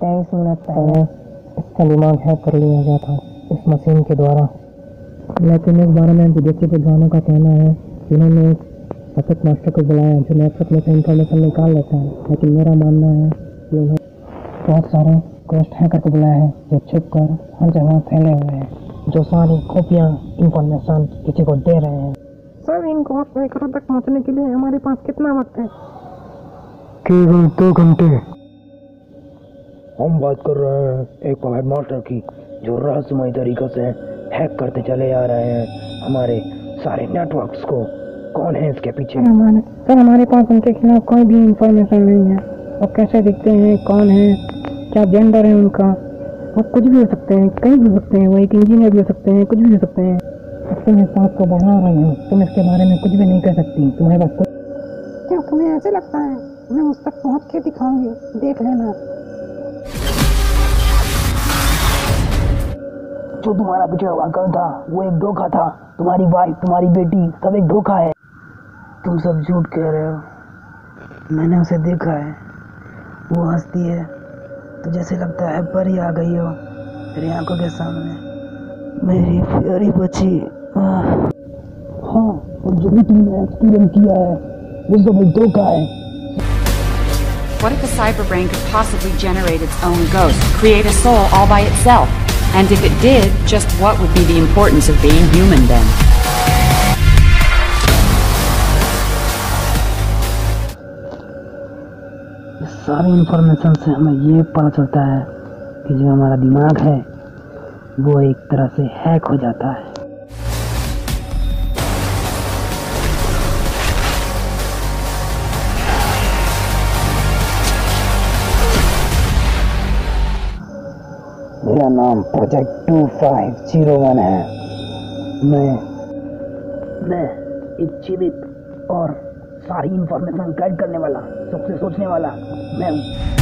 23 minute पहले इसका दिमाग हैक कर लिया गया था इस मशीन के द्वारा। लेकिन इस बारे में विदेशी विद्वानों का कहना है कि उन्होंने एक पपेट मास्टर को बुलाया जो नेटवर्क में से इंफॉर्मेशन निकाल लेता है। लेकिन मेरा मानना है कि उन्हें बहुत सारे घोस्ट हैकर को बुलाया है जो छुप कर हर जगह फैले हुए हैं, जो सारी खुफिया इंफॉर्मेशन किसी को दे रहे हैं। सर, इन घोस्ट हैकरों तक पहुंचने के लिए हमारे पास कितना वक्त है? केवल 2 घंटे। हम बात कर रहे हैं एक पपेट मास्टर की जो रहस्यमय तरीके से हैक करते चले आ रहे हैं हमारे सारे नेटवर्क्स को। कौन है इसके पीछे? सर, हमारे पास उनके खिलाफ कोई भी इंफॉर्मेशन नहीं है। वो कैसे दिखते हैं, कौन है, क्या जेंडर है उनका, वो कुछ भी हो सकते हैं, कहीं भी हो सकते हैं। वो एक इंजीनियर भी हो सकते हैं, कुछ भी हो सकते हैं। तुम इस बात को बढ़ा रही हो, तुम इसके बारे में कुछ भी नहीं कर सकती। तुम्हारे पास कुछ क्या तुम्हें ऐसे लगता है? मैं उस तक पहुँच के दिखाऊंगी, देख लेना। जो तुम्हारा पीछे हुआ कल था वो एक धोखा था। तुम्हारी वाइफ, तुम्हारी बेटी, सब एक धोखा है। तुम सब झूठ कह रहे हो। मैंने उसे देखा है, वो हंसती है तो जैसे लगता है परी आ गई हो मेरी आंखों के सामने। मेरी प्यारी बच्ची। हाँ, और जो भी तुमने एक्सपीरियंस किया है वो सब एक धोखा है। What if a cyberbrain could possibly generate its own ghost, create a soul all by itself? And if it did, just what would be the importance of being human then? इस सारी information से हमें ये पता चलता है कि जो हमारा दिमाग है वो एक तरह से हैक हो जाता है। मेरा नाम प्रोजेक्ट 2501 है। मैं एक जीवित और सारी इंफॉर्मेशन गाइड करने वाला, सबसे सोचने वाला मैं हूँ।